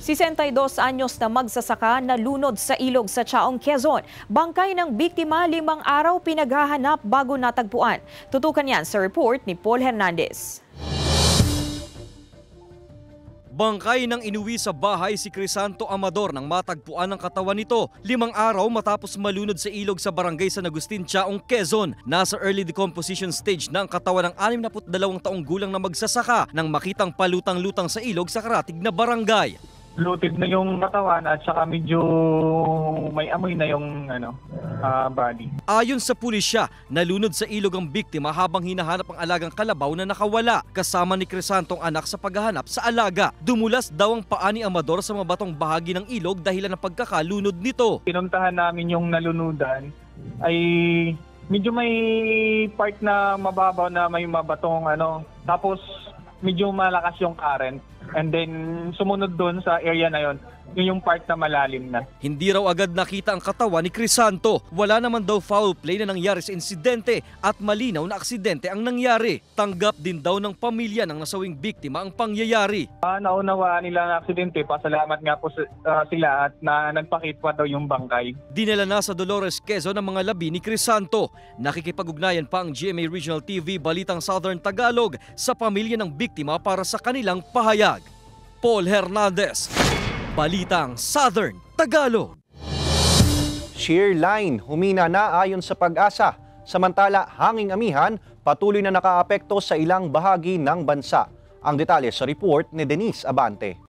62 anyos na magsasaka na lunod sa ilog sa Chaong, Quezon. Bangkay ng biktima 5 araw pinaghahanap bago natagpuan. Tutukan yan sa report ni Paul Hernandez. Bangkay nang inuwi sa bahay si Crisanto Amador nang matagpuan ang katawan nito 5 araw matapos malunod sa ilog sa barangay San Agustin, Chaong, Quezon. Nasa early decomposition stage na ang katawan ng 62 taong gulang na magsasaka nang makitang palutang-lutang sa ilog sa karatig na barangay. Lutid na yung katawan at saka medyo may amoy na yung body. Ayon sa pulisya, nalunod sa ilog ang biktima habang hinahanap ang alagang kalabaw na nakawala. Kasama ni Crisanto ang anak sa paghahanap sa alaga. Dumulas daw ang paa ni Amador sa mabatong bahagi ng ilog dahilan ng pagkakalunod nito. Pinuntahan namin yung nalunudan ay medyo may part na mababaw na may mabatong tapos medyo malakas yung current. And then sumunod doon sa area na yon, yung part na malalim na. Hindi raw agad nakita ang katawan ni Crisanto. Wala naman daw foul play na nangyari sa insidente at malinaw na aksidente ang nangyari. Tanggap din daw ng pamilya ng nasawing biktima ang pangyayari. Naunawaan nila ang aksidente. Pasalamat nga po sila at na nagpakita daw yung bangkay. Dinala na sa Dolores, Quezon ang mga labi ni Crisanto. Nakikipag-ugnayan pa ang GMA Regional TV Balitang Southern Tagalog sa pamilya ng biktima para sa kanilang pahayag. Paul Hernandez, Balitang Southern Tagalog. Shear line humina na ayon sa Pag-asa. Samantala, hanging amihan patuloy na nakaapekto sa ilang bahagi ng bansa. Ang detalye sa report ni Denise Abante.